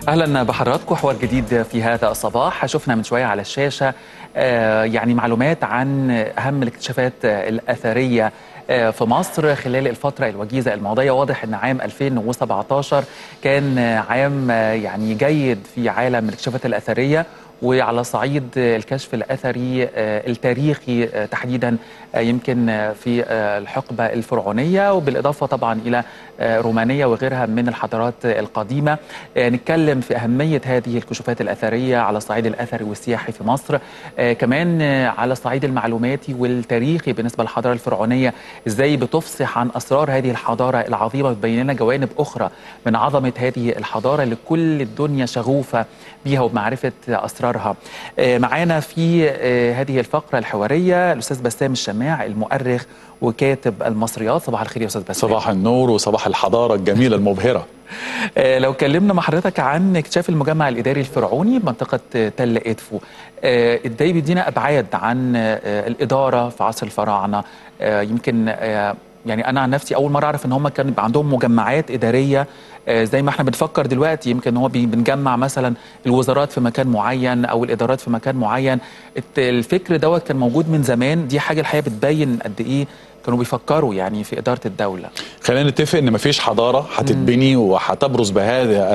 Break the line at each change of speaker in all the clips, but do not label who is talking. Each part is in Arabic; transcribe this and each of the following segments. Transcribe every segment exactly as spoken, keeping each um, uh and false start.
اهلا بحضراتكم. حوار جديد في هذا الصباح. شفنا من شويه على الشاشه آه يعني معلومات عن اهم الاكتشافات الاثريه آه في مصر خلال الفتره الوجيزه الماضيه. واضح ان عام ألفين وسبعتاشر كان عام آه يعني جيد في عالم الاكتشافات الاثريه، وعلى صعيد الكشف الأثري التاريخي تحديدا يمكن في الحقبة الفرعونية، وبالإضافة طبعا إلى رومانية وغيرها من الحضارات القديمة. نتكلم في أهمية هذه الكشوفات الأثرية على الصعيد الأثري والسياحي في مصر، كمان على الصعيد المعلوماتي والتاريخي بالنسبة للحضارة الفرعونية، إزاي بتفصح عن أسرار هذه الحضارة العظيمة وتبين لنا جوانب أخرى من عظمة هذه الحضارة اللي كل الدنيا شغوفة بيها وبمعرفة أسرار. معانا في هذه الفقرة الحوارية الأستاذ بسام الشماع، المؤرخ وكاتب المصريات. صباح الخير يا أستاذ بسام.
صباح النور وصباح الحضارة الجميلة المبهرة.
لو كلمنا مع حضرتك عن اكتشاف المجمع الإداري الفرعوني بمنطقة تل إدفو، إزاي بيدينا أبعاد عن الإدارة في عصر الفراعنة؟ يمكن يعني أنا عن نفسي أول مرة أعرف إن هم كان عندهم مجمعات إدارية زي ما احنا بنفكر دلوقتي. يمكن هو بنجمع مثلا الوزارات في مكان معين او الادارات في مكان معين. الفكر دوت كان موجود من زمان. دي حاجه الحقيقه بتبين قد ايه كانوا بيفكروا يعني في اداره الدوله.
خلينا نتفق ان مفيش حضاره هتتبني وهتبرز بهذا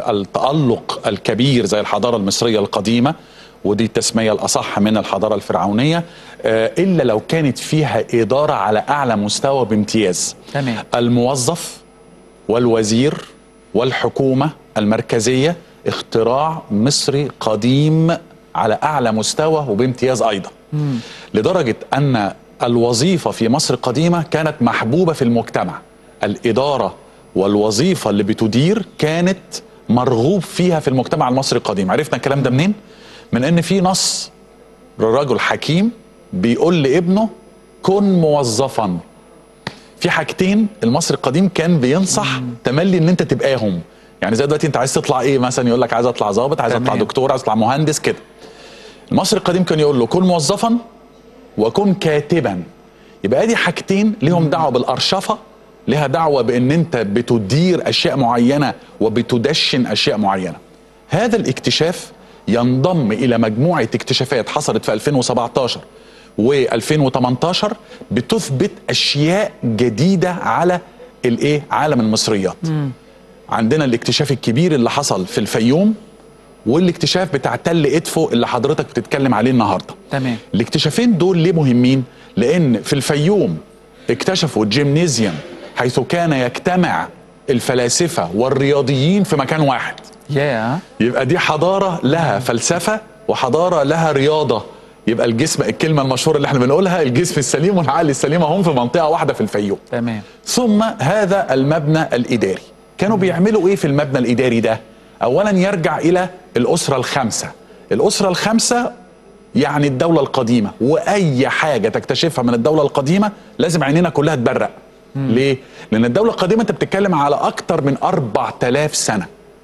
التألق الكبير زي الحضاره المصريه القديمه، ودي التسميه الاصح من الحضاره الفرعونيه، الا لو كانت فيها اداره على اعلى مستوى بامتياز.
تمام.
الموظف والوزير والحكومة المركزية اختراع مصري قديم على أعلى مستوى وبامتياز أيضا. مم. لدرجة أن الوظيفة في مصر القديمة كانت محبوبة في المجتمع. الإدارة والوظيفة اللي بتدير كانت مرغوب فيها في المجتمع المصري القديم. عرفنا الكلام ده منين؟ من أن في نص رجل حكيم بيقول لابنه كن موظفا. في حاجتين المصري القديم كان بينصح مم. تملي ان انت تبقاهم. يعني زي دلوقتي انت عايز تطلع ايه مثلا، يقول لك عايز اطلع ضابط، عايز اطلع دكتور، عايز اطلع مهندس كده. المصري القديم كان يقول له كن موظفا وكن كاتبا. يبقى دي حاجتين ليهم دعوه بالارشفه، لها دعوه بان انت بتدير اشياء معينه وبتدشن اشياء معينه. هذا الاكتشاف ينضم الى مجموعه اكتشافات حصلت في ألفين وسبعتاشر وألفين وتمنتاشر بتثبت اشياء جديده على الايه عالم المصريات. مم. عندنا الاكتشاف الكبير اللي حصل في الفيوم، والاكتشاف بتاع تل إدفو اللي حضرتك بتتكلم عليه النهارده.
تمام.
الاكتشافين دول ليه مهمين؟ لان في الفيوم اكتشفوا الجيمنيزيوم حيث كان يجتمع الفلاسفه والرياضيين في مكان واحد.
ياه.
yeah. يبقى دي حضاره لها فلسفه وحضاره لها رياضه. يبقى الجسم، الكلمه المشهوره اللي احنا بنقولها، الجسم السليم والعقل السليم هم في منطقه واحده في الفيوم.
تمام.
ثم هذا المبنى الاداري، كانوا بيعملوا ايه في المبنى الاداري ده؟ اولا يرجع الى الاسره الخامسه. الاسره الخامسه يعني الدوله القديمه، واي حاجه تكتشفها من الدوله القديمه لازم عينينا كلها تبرق. مم. ليه؟ لان الدوله القديمه انت بتتكلم على اكتر من أربعة آلاف سنه.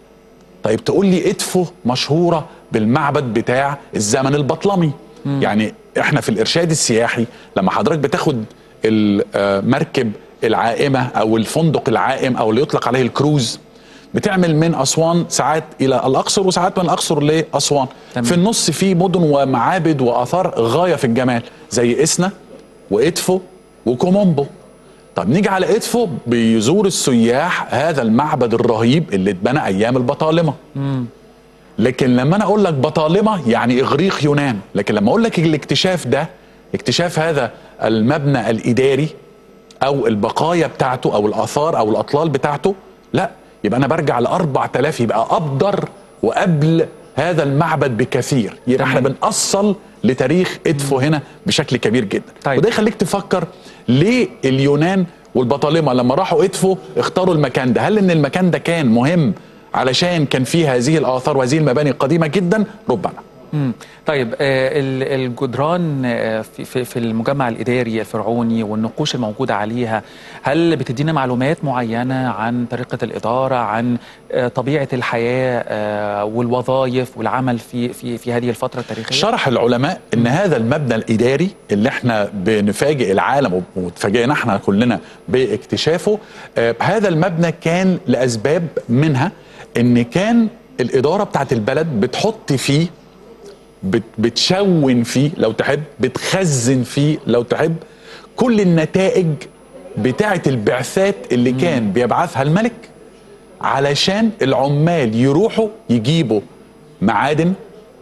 طيب تقول لي إدفو مشهوره بالمعبد بتاع الزمن البطلمي. مم. يعني احنا في الارشاد السياحي لما حضرتك بتاخد المركب العائمه او الفندق العائم او اللي يطلق عليه الكروز، بتعمل من اسوان ساعات الى الاقصر وساعات من الاقصر لاسوان. تمام. في النص في مدن ومعابد واثار غايه في الجمال زي اسنا وإدفو وكومومبو. طب نيجي على إدفو، بيزور السياح هذا المعبد الرهيب اللي اتبنى ايام البطالمه. مم. لكن لما انا اقول لك بطالمه يعني اغريق يونان، لكن لما اقول لك الاكتشاف ده، اكتشاف هذا المبنى الاداري او البقايا بتاعته او الاثار او الاطلال بتاعته، لا، يبقى انا برجع ل أربعة آلاف، يبقى ابدر وقبل هذا المعبد بكثير. يبقى احنا بنأصل لتاريخ إدفو هنا بشكل كبير جدا. طيب. وده يخليك تفكر ليه اليونان والبطالمه لما راحوا إدفو اختاروا المكان ده؟ هل ان المكان ده كان مهم علشان كان فيه هذه الآثار وهذه المباني القديمة جدا؟ ربما.
مم. طيب آه الجدران آه في في المجمع الإداري الفرعوني والنقوش الموجودة عليها، هل بتدينا معلومات معينة عن طريقة الإدارة، عن آه طبيعة الحياة آه والوظائف والعمل في في في هذه الفترة التاريخية؟
شرح العلماء إن مم. هذا المبنى الإداري اللي احنا بنفاجئ العالم وتفاجئنا احنا كلنا باكتشافه، آه هذا المبنى كان لأسباب، منها إن كان الاداره بتاعت البلد بتحط فيه، بت بتشون فيه لو تحب، بتخزن فيه لو تحب كل النتائج بتاعت البعثات اللي مم. كان بيبعثها الملك علشان العمال يروحوا يجيبوا معادن،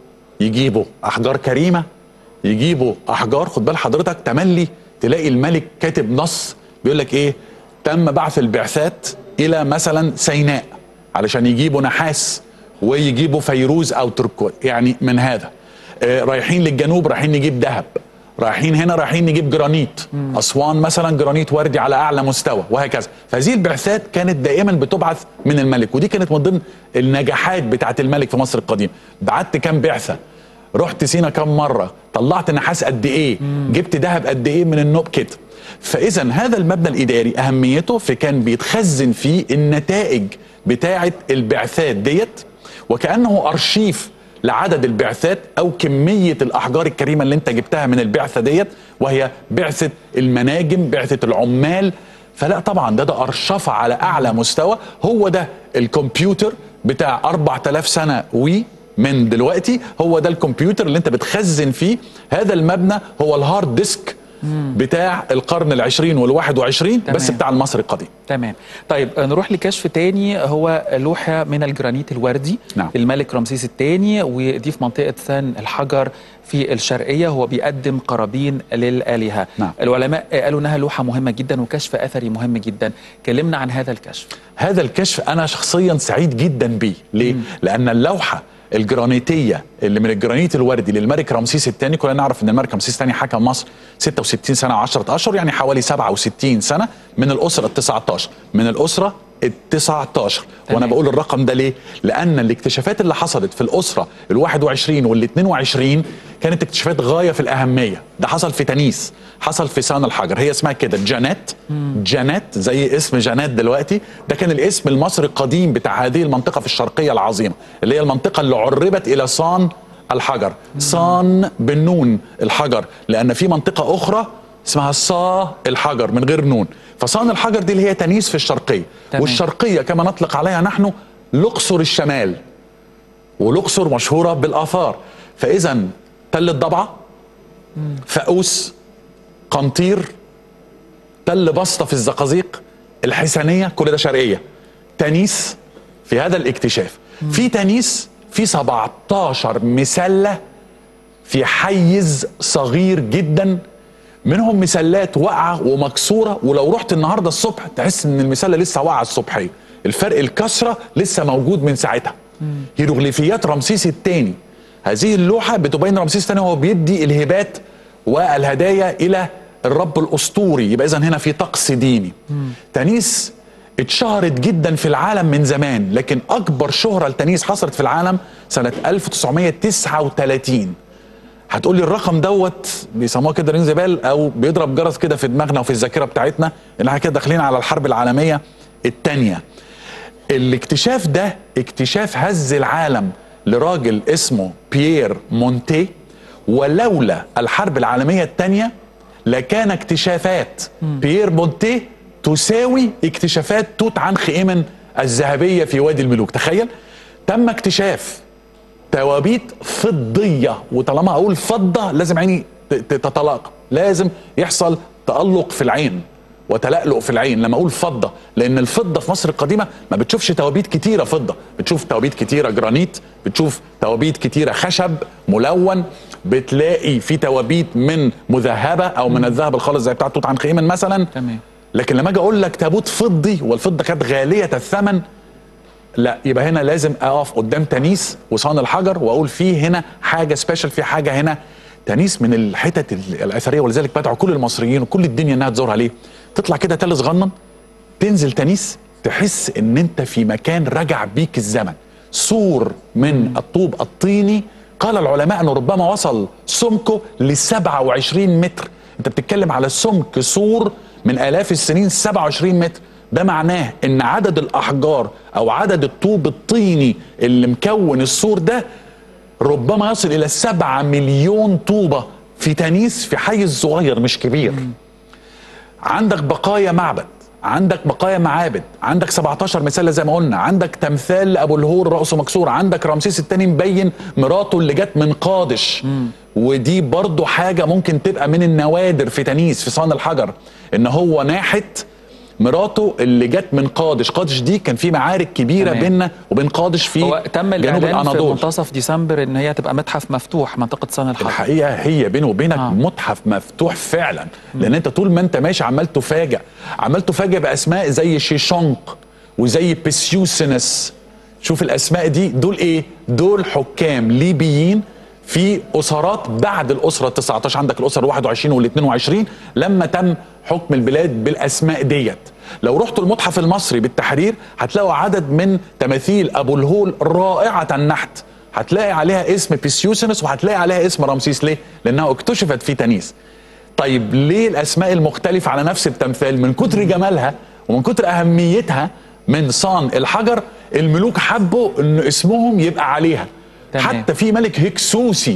يجيبوا احجار كريمه، يجيبوا احجار. خد بال حضرتك تملي تلاقي الملك كاتب نص بيقول لك ايه، تم بعث البعثات الى مثلا سيناء علشان يجيبوا نحاس ويجيبوا فيروز او تركوز، يعني من هذا. آه رايحين للجنوب رايحين نجيب ذهب، رايحين هنا رايحين نجيب جرانيت، مم. اسوان مثلا جرانيت وردي على اعلى مستوى، وهكذا. فهذه البعثات كانت دائما بتبعث من الملك، ودي كانت من ضمن النجاحات بتاعت الملك في مصر القديمه. بعت كام بعثه، رحت سينا كام مره، طلعت نحاس قد ايه، مم. جبت ذهب قد ايه من النوب كده. فاذا هذا المبنى الاداري اهميته في كان بيتخزن فيه النتائج بتاعه البعثات ديت، وكانه ارشيف لعدد البعثات او كميه الاحجار الكريمه اللي انت جبتها من البعثه ديت، وهي بعثه المناجم، بعثه العمال. فلا طبعا ده ده ارشفه على اعلى مستوى. هو ده الكمبيوتر بتاع أربعة آلاف سنه وي من دلوقتي، هو ده الكمبيوتر اللي انت بتخزن فيه. هذا المبنى هو الهارد ديسك مم. بتاع القرن العشرين والواحد وعشرين، بس بتاع المصري القديم.
تمام. طيب نروح لكشف تاني، هو لوحة من الجرانيت الوردي. نعم. الملك رمسيس الثاني، ودي في منطقة سان الحجر في الشرقية. هو بيقدم قرابين للآلهة. نعم. العلماء قالوا انها لوحة مهمة جدا وكشف أثري مهم جدا. كلمنا عن هذا الكشف.
هذا الكشف أنا شخصيا سعيد جدا بيه. ليه؟ مم. لأن اللوحة الجرانيتيه اللي من الجرانيت الوردي للملك رمسيس الثاني، كلنا نعرف ان الملك رمسيس الثاني حكم مصر ستة وستين سنه وعشرة اشهر، يعني حوالي سبعة وستين سنه، من الاسره التسعة عشر، من الاسره التسعة عشر. وانا بقول الرقم ده ليه؟ لان الاكتشافات اللي حصلت في الاسره الواحد وعشرين والاثنين وعشرين كانت اكتشافات غايه في الاهميه. ده حصل في تنيس، حصل في سان الحجر، هي اسمها كده جانات. جانات زي اسم جانات دلوقتي، ده كان الاسم المصري القديم بتاع هذه المنطقه في الشرقيه العظيمه، اللي هي المنطقه اللي عربت الى صان الحجر. صان بالنون الحجر، لان في منطقه اخرى اسمها صا الحجر من غير نون. فصان الحجر دي اللي هي تنيس في الشرقيه. تمام. والشرقيه كما نطلق عليها نحن الاقصر الشمال، والاقصر مشهوره بالاثار. فاذا تل الضبعه، فاقوس، قنطير، تل بسطه في الزقازيق، الحسنيه، كل ده شرقيه. تنيس في هذا الاكتشاف. مم. في تنيس في سبعتاشر مسله في حيز صغير جدا، منهم مسلات واقعه ومكسوره، ولو رحت النهارده الصبح تحس ان المسله لسه واقعه الصبحيه. الفرق الكسره لسه موجود من ساعتها. هيروغليفيات رمسيس الثاني، هذه اللوحه بتبين رمسيس الثاني وهو بيدي الهبات والهدايا الى الرب الاسطوري، يبقى اذا هنا في طقس ديني. مم. تنيس اتشهرت جدا في العالم من زمان، لكن اكبر شهره لتنيس حصلت في العالم سنه ألف وتسعمائة وتسعة وثلاثين. هتقول لي الرقم دوت بيسموه كده رين زبال، او بيضرب جرس كده في دماغنا وفي الذاكره بتاعتنا ان احنا كده داخلين على الحرب العالميه الثانيه. الاكتشاف ده اكتشاف هز العالم لراجل اسمه بيير مونتي، ولولا الحرب العالميه الثانيه لكان اكتشافات بيير مونتي تساوي اكتشافات توت عنخ آمن الذهبيه في وادي الملوك. تخيل، تم اكتشاف توابيت فضيه، وطالما اقول فضه لازم عيني تتلاقى، لازم يحصل تألق في العين وتلألؤ في العين لما اقول فضه، لان الفضه في مصر القديمه ما بتشوفش توابيت كتيره فضه، بتشوف توابيت كتيره جرانيت، بتشوف توابيت كتيره خشب ملون، بتلاقي في توابيت من مذهبه او من الذهب الخالص زي بتاع توت عنخ آمن مثلا.
تمام.
لكن لما اجي اقول لك تابوت فضي والفضه كانت غاليه الثمن، لا، يبقى هنا لازم اقف قدام تنيس وصان الحجر واقول فيه هنا حاجه سبيشال، في حاجه هنا. تنيس من الحتت الاثريه، ولذلك بدعو كل المصريين وكل الدنيا انها تزورها. ليه؟ تطلع كده تل صغنن، تنزل تنيس، تحس ان انت في مكان رجع بيك الزمن. سور من الطوب الطيني، قال العلماء انه ربما وصل سمكه ل سبعة وعشرين متر. انت بتتكلم على سمك سور من الاف السنين سبعة وعشرين متر. ده معناه ان عدد الاحجار او عدد الطوب الطيني اللي مكون السور ده ربما يصل الى سبعة مليون طوبة في تنيس، في حيز صغير مش كبير. مم. عندك بقايا معبد عندك بقايا معابد، عندك سبعتاشر مثال زي ما قلنا، عندك تمثال لابو الهول راسه مكسور، عندك رمسيس الثاني مبين مراته اللي جت من قادش. مم. ودي برضو حاجه ممكن تبقى من النوادر في تانيث في صان الحجر، ان هو ناحت مراته اللي جت من قادش. قادش دي كان في معارك كبيره بيننا وبين قادش في
هو تم
جنوب الاناضول
في منتصف ديسمبر ان هي تبقى متحف مفتوح منطقه صان الحجر.
الحقيقه هي بينه وبينك آه. متحف مفتوح فعلا، لان انت طول ما انت ماشي عمال تفاجئ، عمال تفاجئ باسماء زي شيشونق وزي بيسيوسينس. شوف الاسماء دي، دول ايه؟ دول حكام ليبيين في اسرات بعد الاسره التسعتاشر. عندك الاسره الواحد وعشرين والاثنين وعشرين لما تم حكم البلاد بالاسماء ديت. لو رحتوا المتحف المصري بالتحرير هتلاقوا عدد من تماثيل ابو الهول رائعه النحت، هتلاقي عليها اسم بيسيوسينس وهتلاقي عليها اسم رمسيس. ليه؟ لانها اكتشفت في تانيث. طيب ليه الاسماء المختلفه على نفس التمثال؟ من كتر جمالها ومن كتر اهميتها من صان الحجر، الملوك حبوا ان اسمهم يبقى عليها. تمام. حتى في ملك هكسوسي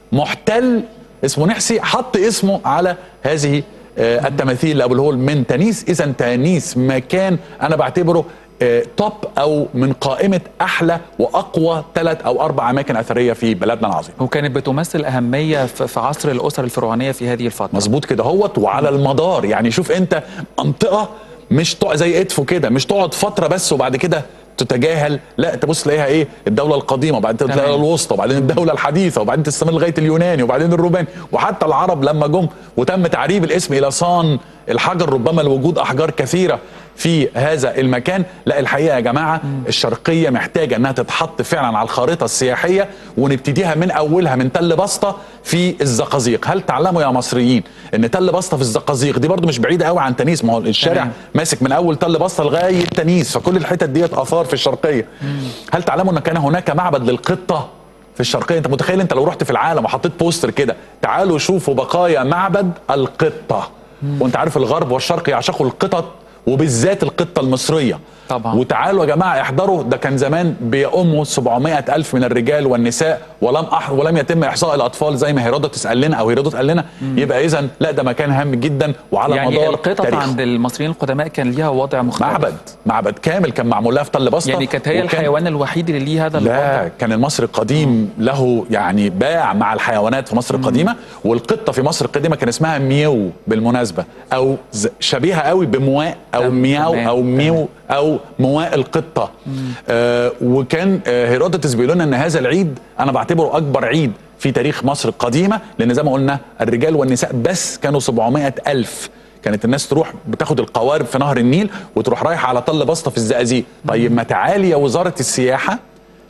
محتل اسمه نحسي حط اسمه على هذه آه التماثيل لابو الهول من تانيث. اذا تانيث مكان انا بعتبره آه توب او من قائمه احلى واقوى ثلاث او اربع اماكن اثريه في بلدنا العظيم.
وكانت بتمثل اهميه في عصر الاسر الفرعونيه في هذه الفتره.
مظبوط كده هوت. وعلى المدار يعني شوف انت منطقه مش تقعد زي ادفو كده، مش تقعد فتره بس وبعد كده تتجاهل، لا تبص تلاقيها ايه؟ الدوله القديمه وبعدين تلاقيها الوسطى وبعدين الدوله الحديثه وبعدين تستمر لغايه اليوناني وبعدين الروماني. وحتى العرب لما جم وتم تعريب الاسم الى صان الحجر، ربما لوجود احجار كثيره في هذا المكان. لا الحقيقه يا جماعه الشرقيه محتاجه انها تتحط فعلا على الخارطه السياحيه، ونبتديها من اولها من تل بسطه في الزقازيق. هل تعلموا يا مصريين ان تل بسطه في الزقازيق دي برضو مش بعيده قوي عن تانيث؟ ما هو الشارع مم. ماسك من اول تل بسطه لغايه تانيث، فكل الحتت ديت اثار في الشرقيه. مم. هل تعلموا ان كان هناك معبد للقطه في الشرقيه؟ انت متخيل انت لو رحت في العالم وحطيت بوستر كده تعالوا شوفوا بقايا معبد القطه؟ مم. وانت عارف الغرب والشرق يعشقوا القطط وبالذات القطه المصريه
طبعا.
وتعالوا يا جماعه احضروا، ده كان زمان بيأموا سبعمائة ألف من الرجال والنساء ولم أح... ولم يتم احصاء الاطفال زي ما هيرودوتس قال لنا او هيرودوت قال لنا. يبقى اذا لا ده مكان هام جدا وعلى
يعني
مدار
القطط
تاريخ.
عند المصريين القدماء كان ليها وضع مختلف.
معبد معبد كامل كان معمول لها في تل بسطه،
يعني كانت هي وكان... الحيوان الوحيد اللي ليه هذا الوضع.
لا كان المصري القديم مم. له يعني باع مع الحيوانات في مصر القديمه. مم. والقطه في مصر القديمه كان اسمها ميو بالمناسبه، او شبيهه قوي بمواء او مياو او ميو او مواء القطه. آه وكان آه هيرودوتس بيقول لنا ان هذا العيد انا بعتبره اكبر عيد في تاريخ مصر القديمه، لان زي ما قلنا الرجال والنساء بس كانوا سبعمائة ألف. كانت الناس تروح بتاخد القوارب في نهر النيل وتروح رايحه على تل بسطه في الزقازيق. طيب ما تعالي يا وزاره السياحه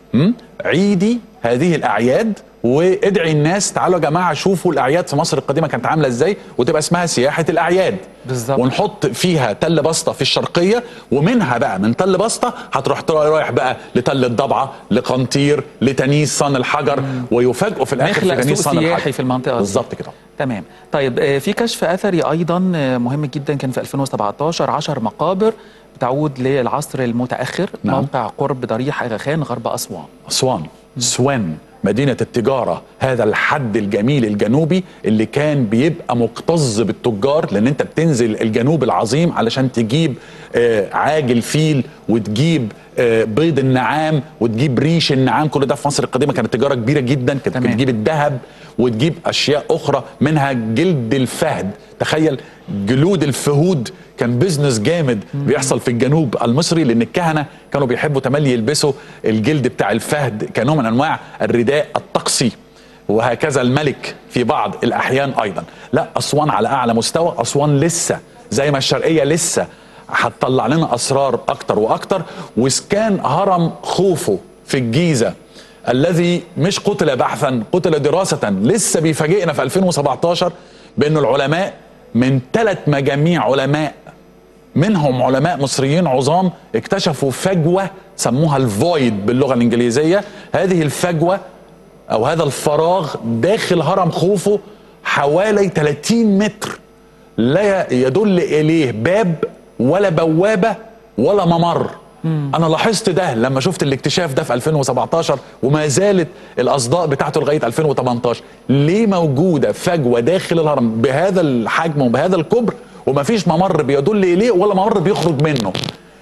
عيدي هذه الاعياد وادعي الناس تعالوا يا جماعه شوفوا الاعياد في مصر القديمه كانت عامله ازاي، وتبقى اسمها سياحه الاعياد
بالظبط.
ونحط فيها تل بسطه في الشرقيه، ومنها بقى من تل بسطه هتروح رايح بقى لتل الضبعه لقنطير لتانيث صان الحجر. مم. ويفاجئوا في الاخر في تانيث صان الحجر
في المنطقه
بالظبط كده.
تمام. طيب في كشف اثري ايضا مهم جدا كان في ألفين وسبعتاشر، عشر مقابر بتعود للعصر المتاخر. نعم. موقع قرب ضريح اغا خان غرب اسوان.
اسوان سوان مدينة التجارة، هذا الحد الجميل الجنوبي اللي كان بيبقى مكتظ بالتجار، لأن أنت بتنزل الجنوب العظيم علشان تجيب آه عاجل فيل وتجيب آه بيض النعام وتجيب ريش النعام. كل ده في مصر القديمة كانت تجارة كبيرة جدا. كانت بتجيب الذهب وتجيب أشياء أخرى منها جلد الفهد. تخيل جلود الفهود كان بيزنس جامد بيحصل في الجنوب المصري، لان الكهنه كانوا بيحبوا تملي يلبسوا الجلد بتاع الفهد كنوع من انواع الرداء الطقسي، وهكذا الملك في بعض الاحيان ايضا. لا اسوان على اعلى مستوى. اسوان لسه زي ما الشرقيه لسه هتطلع لنا اسرار اكتر واكتر. واسكان هرم خوفو في الجيزه الذي مش قتل بحثا قتل دراسه، لسه بيفاجئنا في ألفين وسبعتاشر بأن العلماء من ثلاث مجاميع علماء منهم علماء مصريين عظام اكتشفوا فجوة سموها الفويد باللغة الإنجليزية. هذه الفجوة أو هذا الفراغ داخل هرم خوفو حوالي ثلاثين متر، لا يدل إليه باب ولا بوابة ولا ممر. مم. أنا لاحظت ده لما شفت الاكتشاف ده في ألفين وسبعتاشر، وما زالت الأصداء بتاعته لغاية ألفين وتمنتاشر. ليه موجودة فجوة داخل الهرم بهذا الحجم وبهذا الكبر ومفيش ممر بيدل اليه ولا ممر بيخرج منه.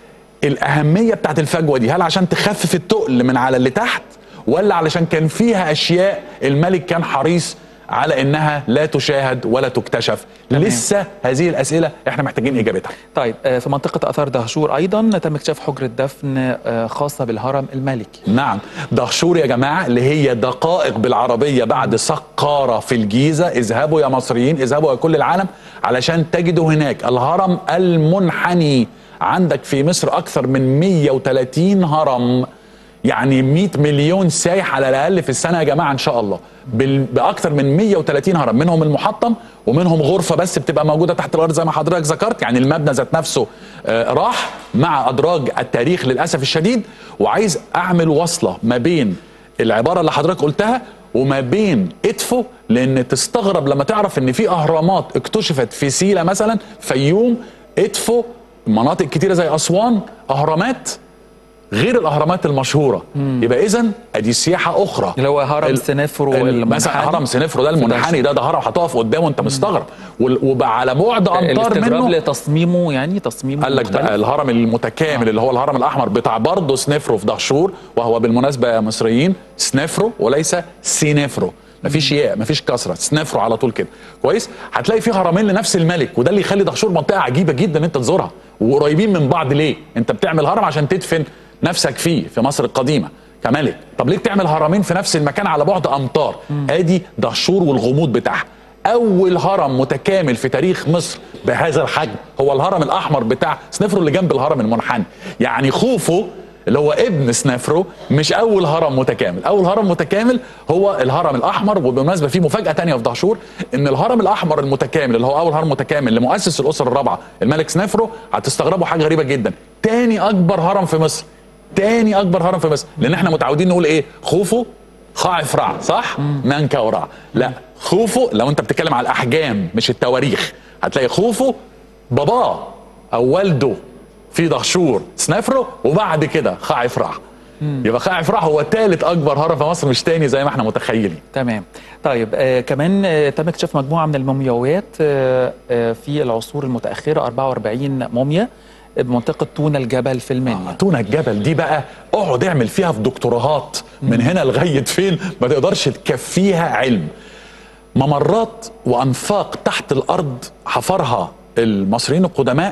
الاهميه بتاعت الفجوه دي هل عشان تخفف التقل من على اللي تحت، ولا علشان كان فيها اشياء الملك كان حريص على انها لا تشاهد ولا تكتشف؟ تمام. لسه هذه الاسئله احنا محتاجين اجابتها.
طيب في منطقه اثار دهشور ايضا تم اكتشاف حجره دفن خاصه بالهرم الملكي.
نعم، دهشور يا جماعه اللي هي دقائق بالعربيه بعد سقاره في الجيزه. اذهبوا يا مصريين، اذهبوا يا كل العالم علشان تجدوا هناك الهرم المنحني. عندك في مصر اكثر من مئة وثلاثين هرم، يعني مئة مليون سايح على الاقل في السنه يا جماعه ان شاء الله، باكثر من مئة وثلاثين هرم، منهم المحطم ومنهم غرفه بس بتبقى موجوده تحت الارض زي ما حضرتك ذكرت، يعني المبنى ذات نفسه آه راح مع ادراج التاريخ للاسف الشديد. وعايز اعمل وصله ما بين العباره اللي حضرتك قلتها وما بين ادفو، لان تستغرب لما تعرف ان في اهرامات اكتشفت في سيلا مثلا، فيوم، ادفو، مناطق كتيره زي اسوان، اهرامات غير الاهرامات المشهوره. مم. يبقى اذا ادي سياحه اخرى،
اللي هو هرم سنفرو
مثلا. هرم سنفرو ده المنحني ده ده هرم هتقف قدامه انت مستغرب، وبقى على بعد امتار منه
لتصميمه، يعني تصميمه
قال لك ده الهرم المتكامل آه. اللي هو الهرم الاحمر بتاع برضه سنفرو في دهشور، وهو بالمناسبه يا مصريين سنفرو وليس سينفرو، مفيش ياء مفيش كسره، سنفرو على طول كده كويس. هتلاقي فيه هرمين لنفس الملك، وده اللي يخلي دهشور منطقه عجيبه جدا ان انت تزورها، وقريبين من بعض. ليه؟ انت بتعمل هرم عشان تدفن نفسك فيه في مصر القديمه كملك، طب ليه بتعمل هرمين في نفس المكان على بعد امتار؟ مم. ادي دهشور والغموض بتاعها. اول هرم متكامل في تاريخ مصر بهذا الحجم هو الهرم الاحمر بتاع سنفرو اللي جنب الهرم المنحني. يعني خوفو اللي هو ابن سنفرو مش اول هرم متكامل، اول هرم متكامل هو الهرم الاحمر. وبالمناسبه في مفاجاه ثانيه في دهشور، ان الهرم الاحمر المتكامل اللي هو اول هرم متكامل لمؤسس الاسره الرابعه الملك سنفرو، هتستغربوا حاجه غريبه جدا، تاني اكبر هرم في مصر. تاني اكبر هرم في مصر، لان احنا متعودين نقول ايه؟ خوفو خاعف رع، صح؟ منكا ورع. لا، خوفو لو انت بتتكلم على الاحجام مش التواريخ، هتلاقي خوفو باباه او والده في دهشور سنفرو، وبعد كده خاعف رع. يبقى خاعف رع هو ثالث اكبر هرم في مصر، مش تاني زي ما احنا متخيلين.
تمام. طيب آه كمان آه تم اكتشاف مجموعه من المومياوات آه آه في العصور المتاخره، أربعة وأربعين موميا بمنطقه تونة الجبل في المنيا.
آه تونة الجبل دي بقى اقعد اعمل فيها في دكتوراهات من هنا لغايه فين، ما تقدرش تكفيها علم. ممرات وانفاق تحت الارض حفرها المصريين القدماء،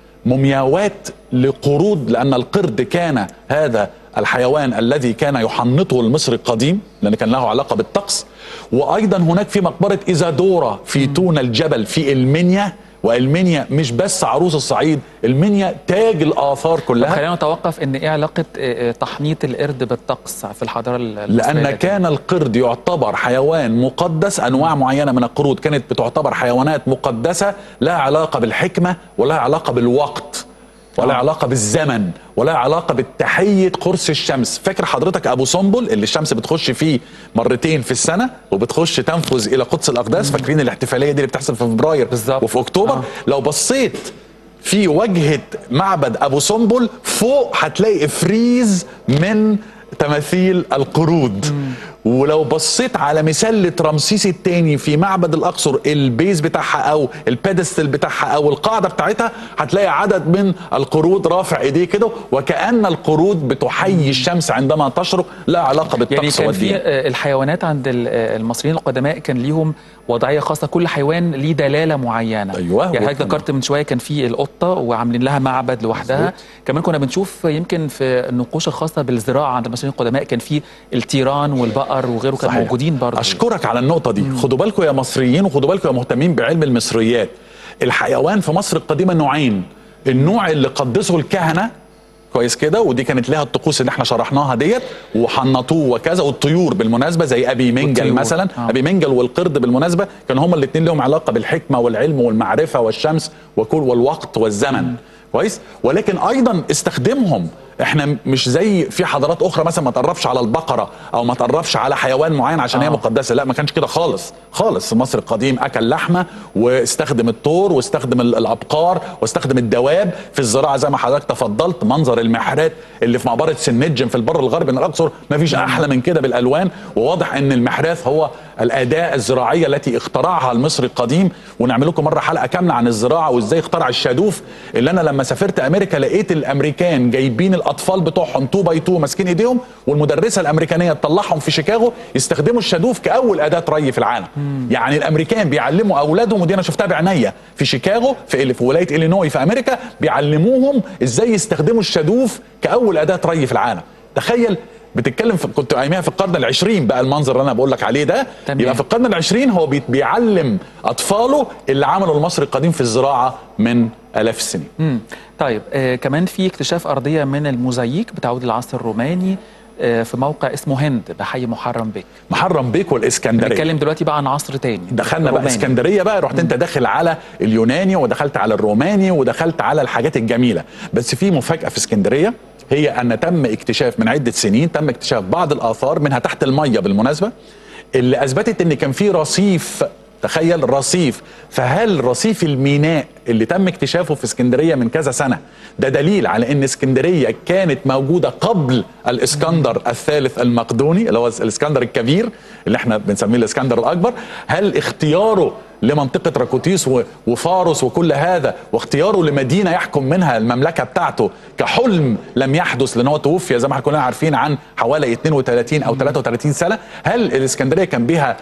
مومياوات لقرود، لان القرد كان هذا الحيوان الذي كان يحنطه المصري القديم لان كان له علاقه بالطقس. وايضا هناك في مقبره ايزادورا في تونة الجبل في المنيا، والمنيا مش بس عروس الصعيد، المنيا تاج الاثار كلها.
خلينا نتوقف ان ايه علاقه تحنيط القرد بالطقس في الحضاره المصريه؟
لان كان القرد يعتبر حيوان مقدس، انواع معينه من القرود كانت بتعتبر حيوانات مقدسه، لها علاقه بالحكمه ولا علاقه بالوقت ولا علاقه بالزمن ولا علاقه بالتحيه قرص الشمس. فاكر حضرتك ابو سنبل اللي الشمس بتخش فيه مرتين في السنه وبتخش تنفذ الى قدس الاقداس؟ فاكرين الاحتفاليه دي اللي بتحصل في فبراير بالظبط وفي اكتوبر؟ آه. لو بصيت في واجهه معبد ابو سنبل فوق هتلاقي افريز من تماثيل القرود. مم. ولو بصيت على مسلة رمسيس الثاني في معبد الأقصر، البيز بتاعها أو البيدستل بتاعها أو القاعدة بتاعتها، هتلاقي عدد من القرود رافع إيديه كده، وكأن القرود بتحيي الشمس عندما تشرق، لا علاقة بالطقس
يعني
والدين.
كان في الحيوانات عند المصريين القدماء كان ليهم وضعية خاصة، كل حيوان ليه دلالة معينة.
أيوة.
يعني حضرتك ذكرت من شوية كان في القطة وعاملين لها معبد لوحدها. مزبوط. كمان كنا بنشوف يمكن في النقوش الخاصة بالزراعة عند المصريين القدماء كان في التيران والبقر وغيره كانوا موجودين برضه.
أشكرك على النقطة دي. مم. خدوا بالكم يا مصريين وخدوا بالكم يا مهتمين بعلم المصريات، الحيوان في مصر القديمة نوعين، النوع اللي قدسه الكهنة كويس كده، ودي كانت لها الطقوس اللي احنا شرحناها ديت وحنطوه وكذا، والطيور بالمناسبه زي ابي منجل مثلا. آه. ابي منجل والقرد بالمناسبه كانوا هما الاثنين لهم علاقه بالحكمه والعلم والمعرفه والشمس وكل والوقت والزمن. م. كويس. ولكن ايضا استخدمهم، احنا مش زي في حضارات اخرى مثلا ما تقربش على البقره او ما تقربش على حيوان معين عشان آه. هي مقدسه، لا ما كانش كده خالص خالص. مصر القديم اكل لحمه واستخدم الطور واستخدم الابقار واستخدم الدواب في الزراعه زي ما حضرتك تفضلت. منظر المحرات اللي في مقبره سنجم في البر الغربي من الاقصر ما فيش احلى من كده بالالوان، وواضح ان المحراث هو الاداه الزراعيه التي اخترعها المصري القديم، ونعمل لكم مره حلقه كامله عن الزراعه وازاي اخترع الشادوف، اللي انا لما سافرت امريكا لقيت الامريكان جايبين الاطفال بتوعهم اتنين باي اتنين ماسكين ايديهم، والمدرسه الامريكانيه تطلعهم في شيكاغو يستخدموا الشادوف كاول اداه ري في العالم. مم. يعني الامريكان بيعلموا اولادهم، ودي انا شفتها بعناية في شيكاغو في في ولايه إلينوي في امريكا، بيعلموهم ازاي يستخدموا الشادوف كاول اداه ري في العالم. تخيل، بتتكلم في كنت ايامها في القرن العشرين بقى المنظر اللي انا بقول لك عليه ده. تمام. يبقى في القرن العشرين هو بيعلم اطفاله اللي عمله المصري القديم في الزراعه من الاف السنين.
امم طيب آه كمان في اكتشاف ارضيه من الموزاييك بتعود للعصر الروماني آه في موقع اسمه هند بحي محرم بيك.
محرم بيك والاسكندريه.
بنتكلم دلوقتي بقى عن عصر تاني.
دخلنا بقى اسكندريه بقى، رحت مم. انت داخل على اليوناني ودخلت على الروماني ودخلت على الحاجات الجميله، بس في مفاجاه في اسكندريه، هي أن تم اكتشاف من عدة سنين تم اكتشاف بعض الآثار منها تحت المية بالمناسبة، اللي أثبتت أن كان في رصيف. تخيل رصيف. فهل رصيف الميناء اللي تم اكتشافه في اسكندرية من كذا سنة ده دليل على أن اسكندرية كانت موجودة قبل الإسكندر الثالث المقدوني اللي هو الإسكندر الكبير اللي احنا بنسميه الإسكندر الأكبر؟ هل اختياره لمنطقة راكوتيس وفارس وكل هذا واختياره لمدينة يحكم منها المملكة بتاعته كحلم لم يحدث، لأن هو توفي زي ما احنا كلنا عارفين عن حوالي اتنين وتلاتين أو تلاتة وتلاتين سنة؟ هل الإسكندرية كان بها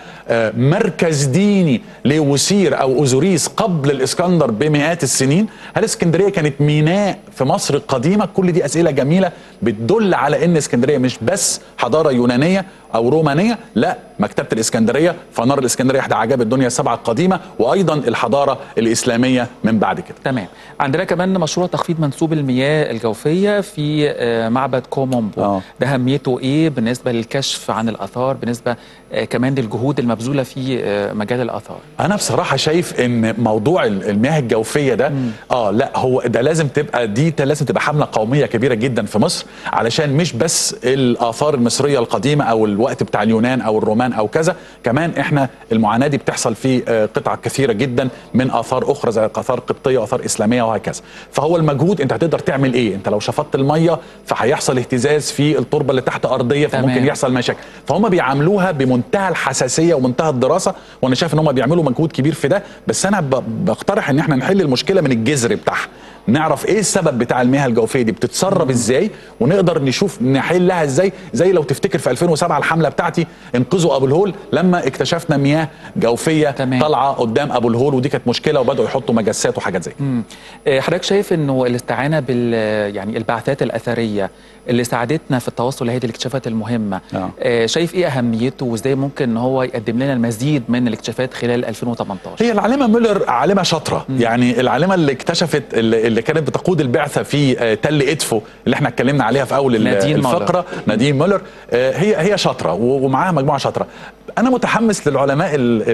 مركز ديني لوسير أو أوزوريس قبل الإسكندر بمئات السنين؟ هل اسكندرية كانت ميناء في مصر القديمة؟ كل دي أسئلة جميلة بتدل على أن اسكندرية مش بس حضارة يونانية أو رومانية، لا، مكتبة الإسكندرية، فنار الإسكندرية إحدى عجائب الدنيا السبعة القديمة، وأيضا الحضارة الإسلامية من بعد كده.
تمام. عندنا كمان مشروع تخفيض منسوب المياه الجوفية في معبد كومومبو. أوه. ده أهميته إيه بالنسبة للكشف عن الآثار، بالنسبة كمان للجهود المبذولة في مجال الآثار؟
أنا بصراحة شايف إن موضوع المياه الجوفية ده مم. آه لا هو ده لازم تبقى دي لازم تبقى حملة قومية كبيرة جدا في مصر، علشان مش بس الآثار المصرية القديمة أو الوقت بتاع اليونان أو الرومان أو كذا، كمان إحنا المعاناة دي بتحصل في قطع كثيرة جدا من آثار أخرى زي آثار قبطية وآثار إسلامية وهكذا. فهو المجهود أنت هتقدر تعمل إيه؟ أنت لو شفطت المية فهيحصل اهتزاز في التربة اللي تحت أرضية، فممكن تمام. يحصل مشاكل. فهم بيعاملوها بمنتهى الحساسية ومنتهى الدراسة، وأنا شايف إن هم بيعملوا مجهود كبير في ده، بس أنا بقترح إن إحنا نحل المشكلة من الجذر بتاعها، نعرف ايه السبب بتاع المياه الجوفيه دي بتتسرب ازاي، ونقدر نشوف نحلها ازاي. زي لو تفتكر في ألفين وسبعة الحمله بتاعتي انقذوا ابو الهول، لما اكتشفنا مياه جوفيه طالعه قدام ابو الهول، ودي كانت مشكله وبداوا يحطوا مجسات وحاجات زي
كده. حضرتك شايف انه الاستعانه بال يعني البعثات الاثريه اللي ساعدتنا في التوصل لهذه الاكتشافات المهمه، آه. شايف ايه اهميته وازاي ممكن ان هو يقدم لنا المزيد من الاكتشافات خلال ألفين وتمنتاشر؟
هي العالمه ميلر عالمه شاطره، مم. يعني العالمه اللي اكتشفت اللي, اللي كانت بتقود البعثه في تل ادفو اللي احنا اتكلمنا عليها في اول الفقره، نادين ميلر، هي هي شاطره ومعاها مجموعه شاطره. انا متحمس للعلماء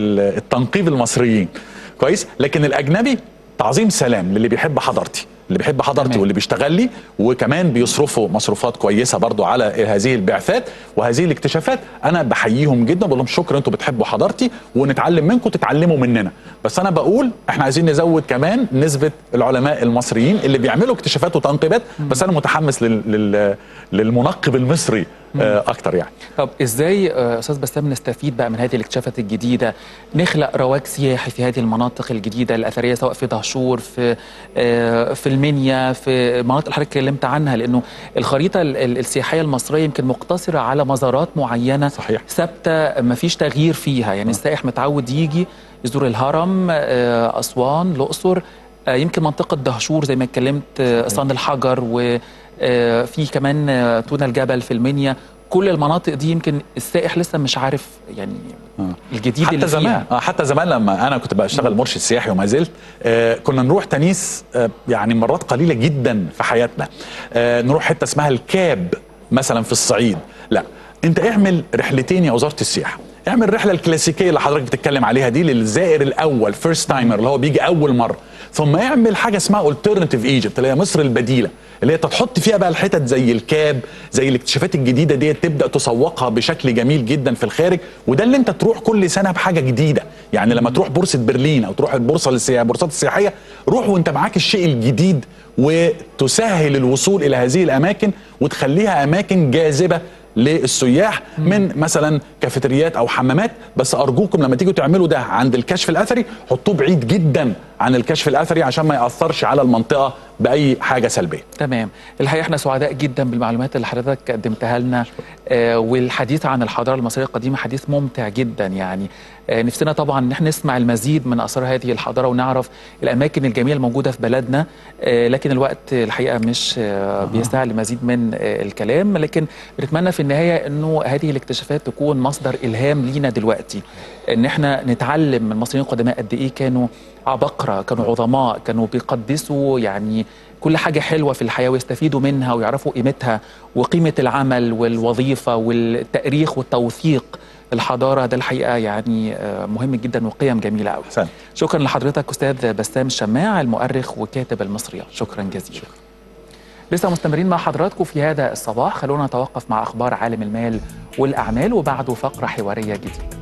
التنقيب المصريين كويس، لكن الاجنبي تعظيم سلام للي بيحب حضارتي، اللي بيحب حضارتي واللي بيشتغل لي، وكمان بيصرفوا مصروفات كويسه برضو على هذه البعثات وهذه الاكتشافات. انا بحييهم جدا، بقول لهم شكرا، انتوا بتحبوا حضارتي ونتعلم منكم تتعلموا مننا. بس انا بقول احنا عايزين نزود كمان نسبه العلماء المصريين اللي بيعملوا اكتشافات وتنقيبات، بس انا متحمس لل... لل... للمنقب المصري اكتر يعني.
طب ازاي استاذ بسام نستفيد بقى من هذه الاكتشافات الجديده، نخلق رواج سياحي في هذه المناطق الجديده الاثريه، سواء في دهشور، في في المنيا، في المناطق اللي حضرتك اتكلمت عنها، لانه الخريطه السياحيه المصريه يمكن مقتصره على مزارات معينه صحيح ثابته ما فيش تغيير فيها، يعني السائح متعود يجي يزور الهرم، اسوان، الاقصر، يمكن منطقه دهشور زي ما اتكلمت، اسوان الحجر، و في كمان تونة الجبل في المنيا. كل المناطق دي يمكن السائح لسه مش عارف يعني آه. الجديد
حتى
اللي
زمان
فيها.
آه حتى زمان لما انا كنت بشتغل مرشد سياحي وما زلت، آه كنا نروح تنيس آه يعني مرات قليله جدا في حياتنا، آه نروح حته اسمها الكاب مثلا في الصعيد. لا، انت اعمل رحلتين يا وزاره السياحه، اعمل الرحله الكلاسيكيه اللي حضرتك بتتكلم عليها دي للزائر الاول فيرست تايمر اللي هو بيجي اول مره، ثم اعمل حاجه اسمها الترناتيف ايجيبت اللي هي مصر البديله، اللي هي تحط فيها بقى الحتت زي الكاب، زي الاكتشافات الجديده دي، تبدا تسوقها بشكل جميل جدا في الخارج. وده اللي انت تروح كل سنه بحاجه جديده، يعني لما تروح بورصه برلين او تروح البورصه السياحيه البورصات السياحيه، روح وانت معاك الشيء الجديد وتسهل الوصول الى هذه الاماكن وتخليها اماكن جاذبه للسياح من مثلا كافيتريات او حمامات. بس ارجوكم لما تيجوا تعملوا ده عند الكشف الاثري حطوه بعيد جدا عن الكشف الاثري عشان ما ياثرش على المنطقه باي حاجه سلبيه.
تمام. الحقيقه احنا سعداء جدا بالمعلومات اللي حضرتك قدمتها لنا، آه والحديث عن الحضاره المصريه القديمه حديث ممتع جدا يعني. آه نفسنا طبعا ان احنا نسمع المزيد من اسرار هذه الحضاره ونعرف الاماكن الجميله الموجوده في بلدنا، آه لكن الوقت الحقيقه مش آه بيسع لمزيد من آه الكلام، لكن بنتمنى في النهايه انه هذه الاكتشافات تكون مصدر الهام لينا دلوقتي، ان احنا نتعلم من المصريين القدماء قد ايه كانوا عباقرة، كانوا عظماء، كانوا بيقدسوا يعني كل حاجة حلوة في الحياة ويستفيدوا منها ويعرفوا قيمتها وقيمة العمل والوظيفة والتاريخ والتوثيق الحضارة. ده الحقيقة يعني مهم جدا وقيم جميلة قوي. شكرا لحضرتك أستاذ بسام الشماع المؤرخ وكاتب المصريات، شكرا جزيلا. شكرا. لسه مستمرين مع حضراتكم في هذا الصباح، خلونا نتوقف مع أخبار عالم المال والأعمال وبعده فقرة حوارية جديدة.